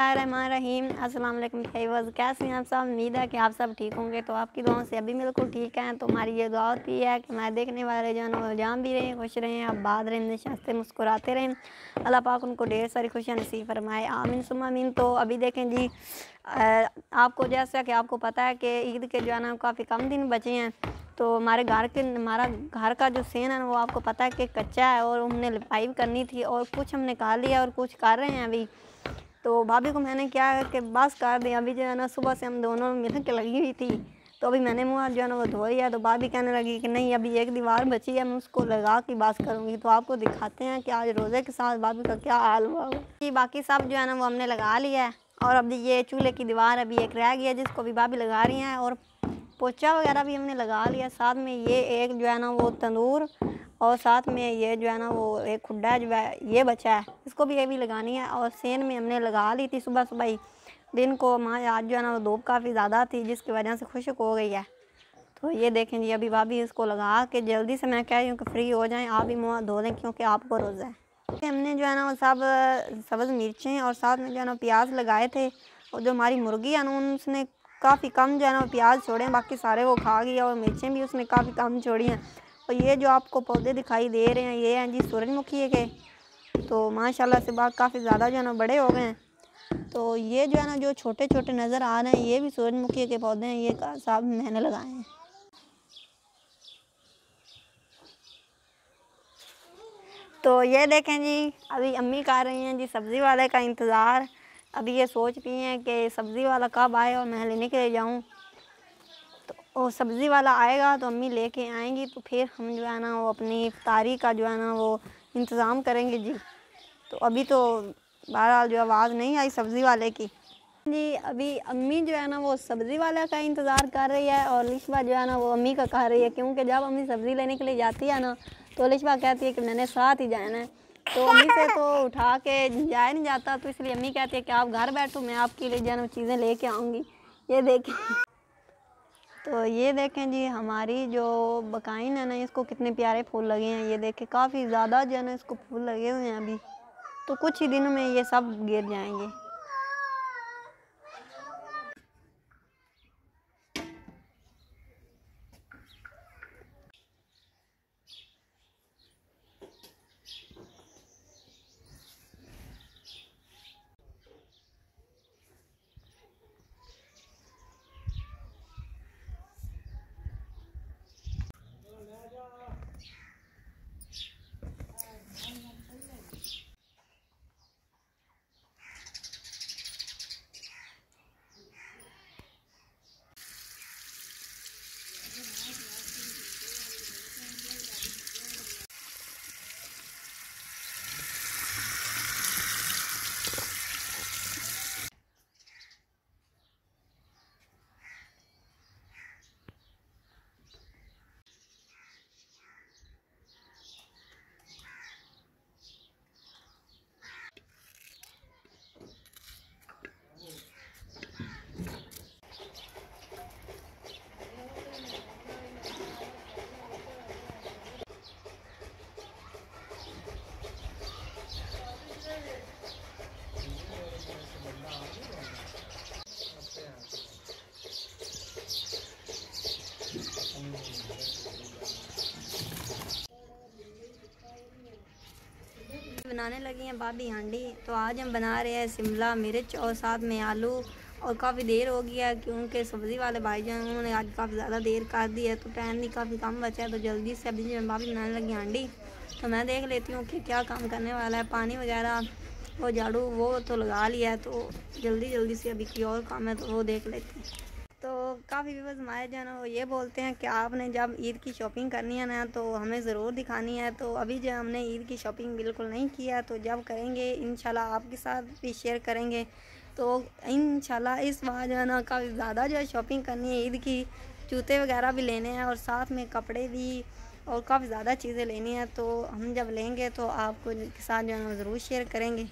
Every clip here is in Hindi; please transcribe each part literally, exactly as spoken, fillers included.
रहीम अस्सलाम वालेकुम व्यूअर्स, कैसे हैं आप सब। उम्मीद है कि आप सब ठीक होंगे। तो आपकी दुआओं से अभी बिल्कुल ठीक हैं। तो हमारी ये दुआ होती है कि हमारे देखने वाले जो है वो जाम भी रहें, खुश रहें, आबाद रहें, नशाते मुस्कुराते रहें। अल्लाह पाक उनको ढेर सारी खुशियाँ नसीब फरमाए, आमीन सुम्मा आमीन। तो अभी देखें जी, आपको जैसा कि आपको पता है कि ईद के जो है ना काफ़ी कम दिन बचे हैं। तो हमारे घर के हमारा घर का जो सेन है वो आपको पता है कि कच्चा है और हमने लिपाई करनी थी, और कुछ हमने कर लिया और कुछ कर रहे हैं अभी। तो भाभी को मैंने क्या है कि बस कर दिया। अभी जो है ना सुबह से हम दोनों मिल के लगी हुई थी, तो अभी मैंने मुँह जो है ना वो धो लिया। तो भाभी कहने लगी कि नहीं, अभी एक दीवार बची है, मैं उसको लगा के बस करूँगी। तो आपको दिखाते हैं कि आज रोज़े के साथ भाभी का क्या हाल हुआ। कि बाकी सब जो है ना वो हमने लगा लिया है, और अभी ये चूल्हे की दीवार अभी एक रह गई है जिसको अभी भाभी लगा रही हैं, और पोछा वगैरह भी हमने लगा लिया। साथ में ये एक जो है ना वो तंदूर, और साथ में ये जो है ना वो एक खुड्डा जो है ये बचा है, इसको भी ये भी लगानी है। और सेन में हमने लगा ली थी सुबह सुबह ही दिन को। माँ आज जो है ना वो धूप काफ़ी ज़्यादा थी जिसकी वजह से खुश्क हो गई है। तो ये देखें जी, अभी भाभी इसको लगा के जल्दी से मैं कह रही हूँ कि फ्री हो जाएं, आप भी मुँह धो लें क्योंकि आपको रोज़ा है। हमने जो है ना वो सब सब्ज़ मिर्चें और साथ में जो है ना प्याज लगाए थे, और जो हमारी मुर्गी है ना उसने काफ़ी कम जो है ना प्याज छोड़े हैं, बाकी सारे वो खा गई, और मिर्चें भी उसने काफ़ी कम छोड़ी हैं। और ये जो आपको पौधे दिखाई दे रहे हैं ये हैं जी सूरजमुखी के। तो माशाल्लाह से बाग काफ़ी ज़्यादा जो है ना बड़े हो गए हैं। तो ये जो है ना जो छोटे छोटे नज़र आ रहे हैं ये भी सूरजमुखी के पौधे हैं, ये सब मैंने लगाए हैं। तो ये देखें जी, अभी अम्मी कर रही हैं जी सब्ज़ी वाले का इंतज़ार। अभी ये सोच रही हैं कि सब्ज़ी वाला कब आए और मैं लेने के लिए जाऊँ। तो सब्ज़ी वाला आएगा तो अम्मी लेके आएंगी, तो फिर हम जो है ना वो अपनी इफ्तारी का जो है ना वो इंतज़ाम करेंगे जी। तो अभी तो बहरहाल जो आवाज़ नहीं आई सब्ज़ी वाले की जी। अभी अम्मी जो है ना वो सब्ज़ी वाला का इंतज़ार कर रही है, और लिशबा जो है ना वो अम्मी का कर रही है, क्योंकि जब अम्मी सब्ज़ी लेने के लिए जाती है ना तो लिशबा कहती है कि मैंने साथ ही जाना है। तो अम्मी से तो उठा के जाया नहीं जाता, तो इसलिए अम्मी कहती है कि आप घर बैठो, मैं आपके लिए जो है ना चीज़ें लेके आऊँगी। ये देखें, तो ये देखें जी हमारी जो बकाइन है ना इसको कितने प्यारे फूल लगे हैं। ये देखें काफ़ी ज़्यादा जो है ना इसको फूल लगे हुए हैं अभी, तो कुछ ही दिनों में ये सब गिर जाएंगे। बनाने लगी हैं भाभी हांडी। तो आज हम बना रहे हैं शिमला मिर्च और साथ में आलू। और काफ़ी देर हो गया है क्योंकि सब्ज़ी वाले भाईजान उन्होंने आज काफ़ी ज़्यादा देर कर दी है, तो टाइम भी काफ़ी कम बचा है। तो जल्दी से अभी भाभी बनाने लगी हांडी। तो मैं देख लेती हूँ कि क्या काम करने वाला है। पानी वगैरह वो झाड़ू वो तो लगा लिया है, तो जल्दी जल्दी से अभी कोई और काम है तो वो देख लेते हैं। तो काफ़ी व्यूअर्स हमारे जो है ना वो ये बोलते हैं कि आपने जब ईद की शॉपिंग करनी है ना तो हमें ज़रूर दिखानी है। तो अभी जो हमने ईद की शॉपिंग बिल्कुल नहीं किया, तो जब करेंगे इंशाल्लाह आपके साथ भी शेयर करेंगे। तो इंशाल्लाह इस बार जो है ना काफ़ी ज़्यादा जो है शॉपिंग करनी है ईद की। जूते वगैरह भी लेने हैं और साथ में कपड़े भी, और काफ़ी ज़्यादा चीज़ें लेनी है। तो हम जब लेंगे तो आपको के साथ जो है ना ज़रूर शेयर करेंगे।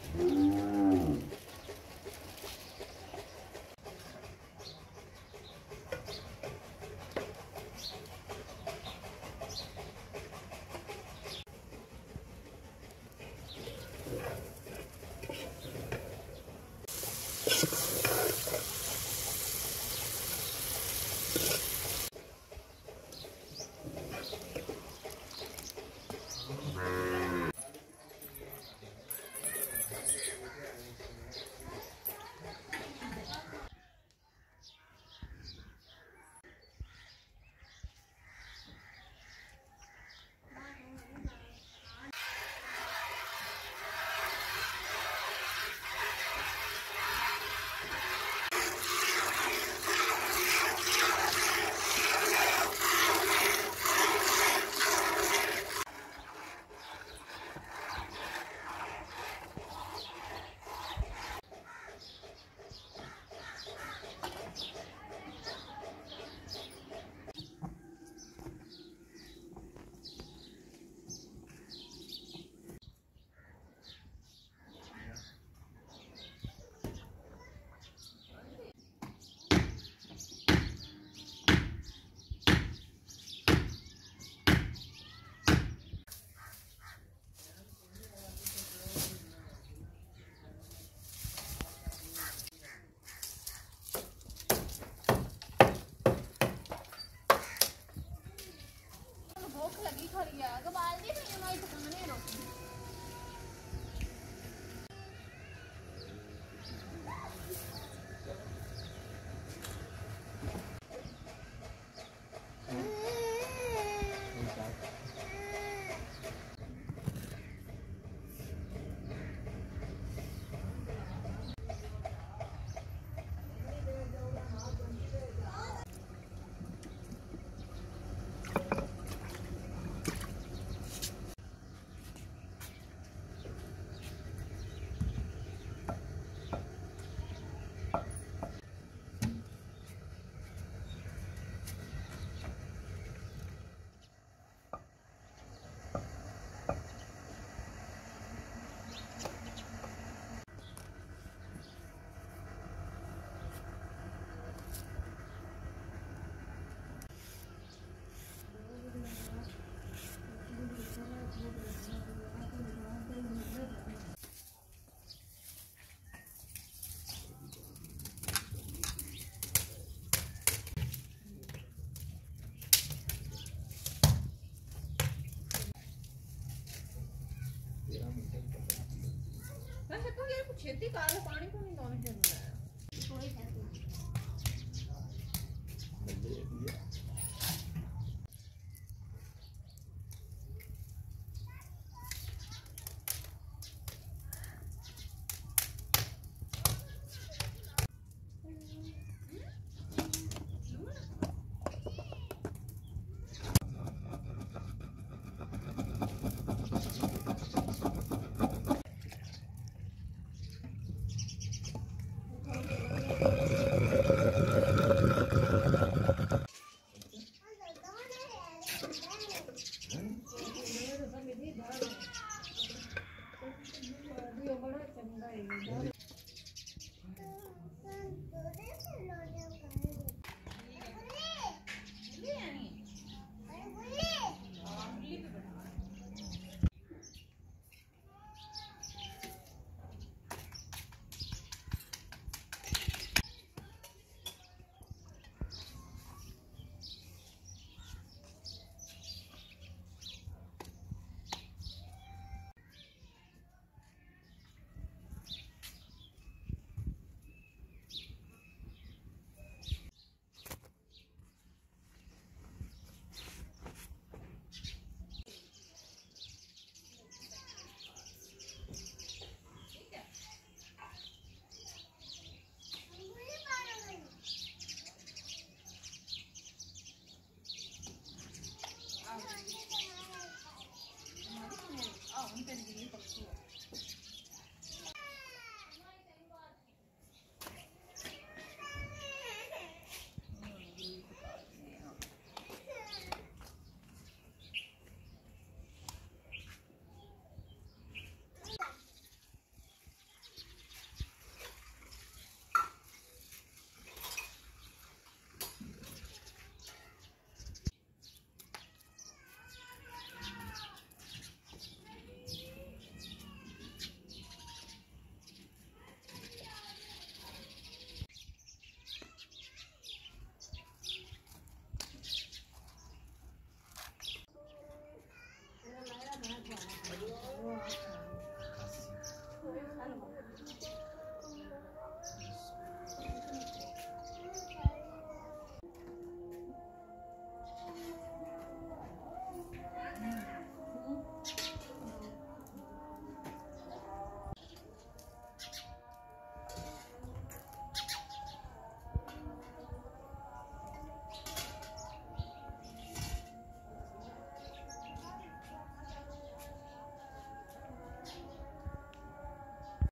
वैसे तो ये कुछ खेती काल पानी को नहीं कौन खेलना है कोई है बड़ा चंगा है।